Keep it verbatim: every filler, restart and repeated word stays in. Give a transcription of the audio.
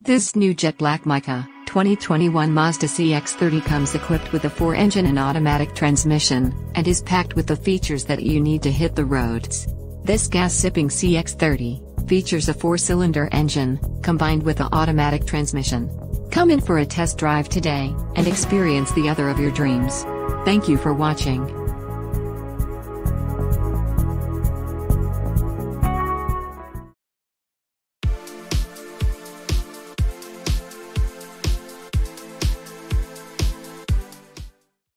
This new jet black mica twenty twenty-one Mazda C X thirty comes equipped with a four engine and automatic transmission, and is packed with the features that you need to hit the roads. This gas-sipping C X thirty features a four-cylinder engine, combined with an automatic transmission. Come in for a test drive today, and experience the other of your dreams. Thank you for watching.